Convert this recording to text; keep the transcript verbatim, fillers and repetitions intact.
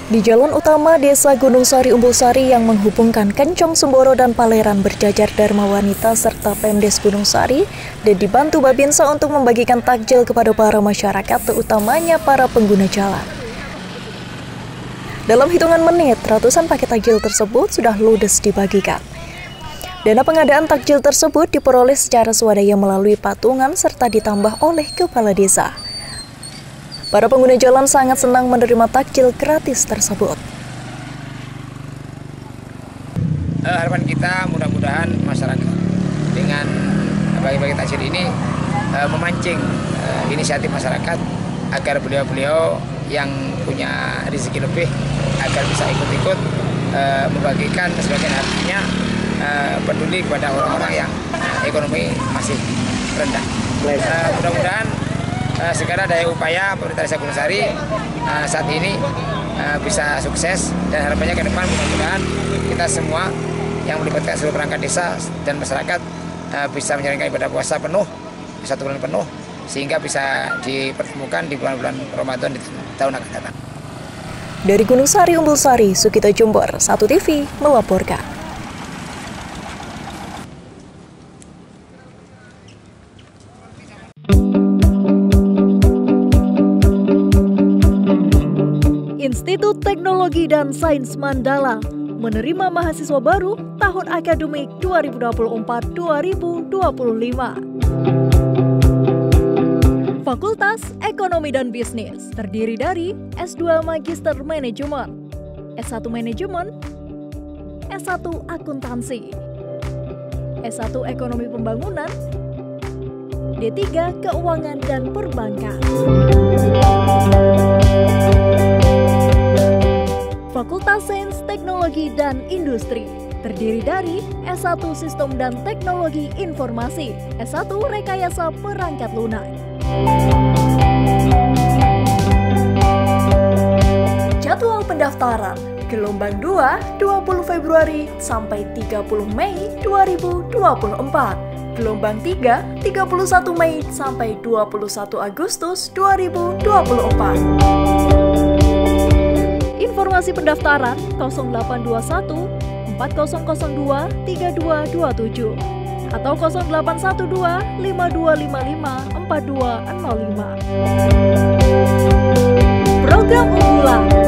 Di jalan utama Desa Gunung Sari Umbul Sari yang menghubungkan Kencong Semboro dan Paleran berjajar Dharma Wanita serta Pemdes Gunung Sari dan dibantu Babinsa untuk membagikan takjil kepada para masyarakat, terutamanya para pengguna jalan. Dalam hitungan menit, ratusan paket takjil tersebut sudah ludes dibagikan. Dana pengadaan takjil tersebut diperoleh secara swadaya melalui patungan serta ditambah oleh kepala desa. Para pengguna jalan sangat senang menerima takjil gratis tersebut. Uh, harapan kita mudah-mudahan masyarakat dengan bagi-bagi takjil ini uh, memancing uh, inisiatif masyarakat agar beliau-beliau yang punya rezeki lebih agar bisa ikut-ikut uh, membagikan sebagian harganya, uh, peduli kepada orang-orang yang ekonomi masih rendah. Uh, mudah-mudahan Uh, sekarang ada upaya pemerintah Desa Gunung Sari uh, saat ini uh, bisa sukses, dan harapannya ke depan mudah-mudahan kita semua yang melibatkan seluruh perangkat desa dan masyarakat uh, bisa menjalankan ibadah puasa penuh satu bulan penuh sehingga bisa dipertemukan di bulan-bulan Ramadan di tahun akan datang. Dari Gunung Sari Umbul Sari, Sukito Jombor, Satu T V melaporkan. Institut Teknologi dan Sains Mandala menerima mahasiswa baru tahun akademik dua ribu dua puluh empat dua ribu dua puluh lima. Fakultas Ekonomi dan Bisnis terdiri dari S dua Magister Manajemen, S satu Manajemen, S satu Akuntansi, S satu Ekonomi Pembangunan, D tiga Keuangan dan Perbankan. Fakultas Sains, Teknologi, dan Industri terdiri dari S satu Sistem dan Teknologi Informasi, S satu Rekayasa Perangkat Lunak. Jadwal pendaftaran gelombang dua, dua puluh Februari sampai tiga puluh Mei dua ribu dua puluh empat. Gelombang tiga, tiga puluh satu Mei sampai dua puluh satu Agustus dua ribu dua puluh empat. Informasi pendaftaran nol delapan dua satu empat nol nol dua tiga dua dua tujuh atau nol delapan satu dua lima dua lima lima empat dua nol lima. Program unggulan